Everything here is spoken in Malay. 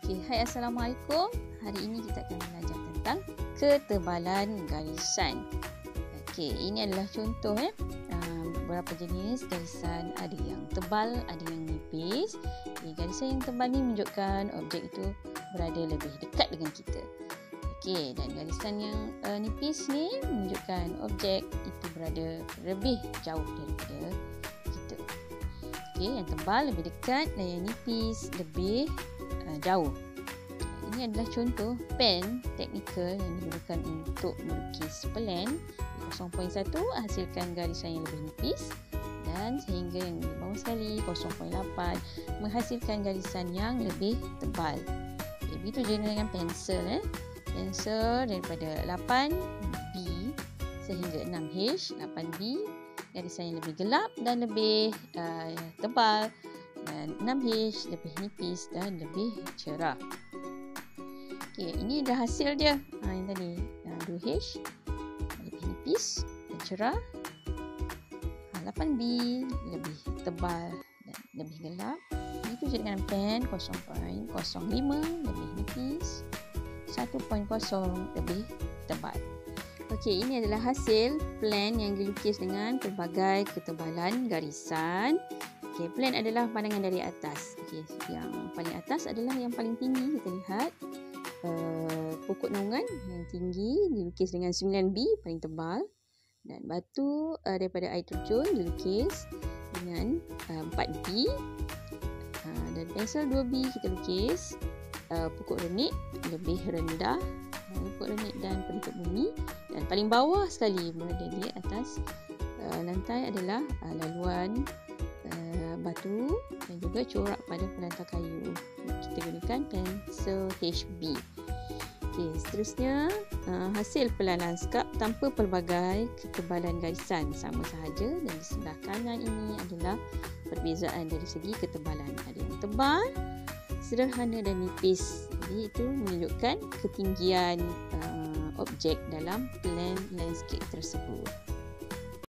Hai Assalamualaikum. Hari ini kita akan belajar tentang ketebalan garisan. Ini adalah contoh beberapa jenis garisan, ada yang tebal, ada yang nipis. Garisan yang tebal ni menunjukkan objek itu berada lebih dekat dengan kita. Dan garisan yang nipis ni menunjukkan objek itu berada lebih jauh daripada kita. Yang tebal lebih dekat dan yang nipis lebih jauh. Ini adalah contoh pen teknikal yang digunakan untuk melukis plan. 0.1 hasilkan garisan yang lebih nipis, dan sehingga yang di bawah sekali 0.8 menghasilkan garisan yang lebih tebal. Begitu juga dengan pensel. Pensel daripada 8B sehingga 6H, 8B garisan yang lebih gelap dan lebih tebal, dan 6H lebih nipis dan lebih cerah. Ini dah hasil dia. Yang tadi 2H lebih nipis dan cerah, 8B lebih tebal dan lebih gelap. Begitu juga dengan pen 0.05 lebih nipis, 1.0 lebih tebal. Ini adalah hasil plan yang dilukis dengan pelbagai ketebalan garisan. Plan adalah pandangan dari atas. Yang paling atas adalah yang paling tinggi. Kita lihat pokok naungan yang tinggi dilukis dengan 9B paling tebal, dan batu daripada air terjun dilukis dengan 4B, dan pensel 2B kita lukis pokok renit lebih rendah, pokok renit dan penduduk bumi, dan paling bawah sekali berada di atas lantai adalah laluan batu dan juga corak pada pelantar kayu. Kita gunakan pensel HB. Seterusnya hasil pelan lanskap tanpa pelbagai ketebalan garisan sama sahaja, dan di sebelah kanan ini adalah perbezaan dari segi ketebalan. Ada yang tebal, sederhana dan nipis. Jadi itu menunjukkan ketinggian objek dalam plan landscape tersebut.